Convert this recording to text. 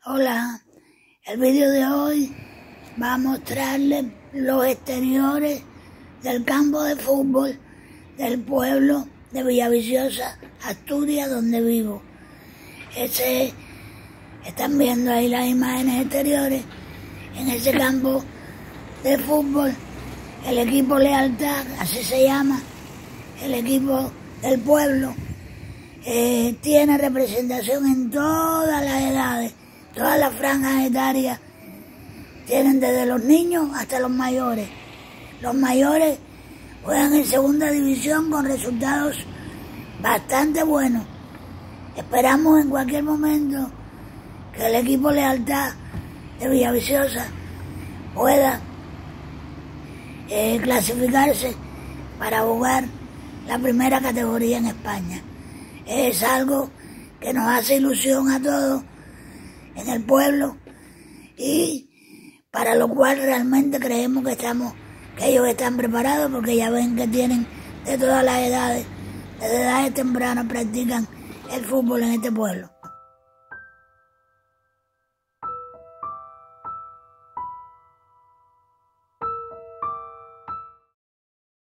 Hola, el vídeo de hoy va a mostrarles los exteriores del campo de fútbol del pueblo de Villaviciosa, Asturias, donde vivo. Están viendo ahí las imágenes exteriores. En ese campo de fútbol, el equipo Lealtad, así se llama, el equipo del pueblo, tiene representación en todas las edades, todas las franjas etarias, tienen desde los niños hasta los mayores. Los mayores juegan en segunda división con resultados bastante buenos. Esperamos en cualquier momento que el equipo Lealtad de Villaviciosa pueda clasificarse para jugar la primera categoría en España. Es algo que nos hace ilusión a todos en el pueblo y para lo cual realmente creemos que ellos están preparados, porque ya ven que tienen de todas las edades, desde edades tempranas practican el fútbol en este pueblo.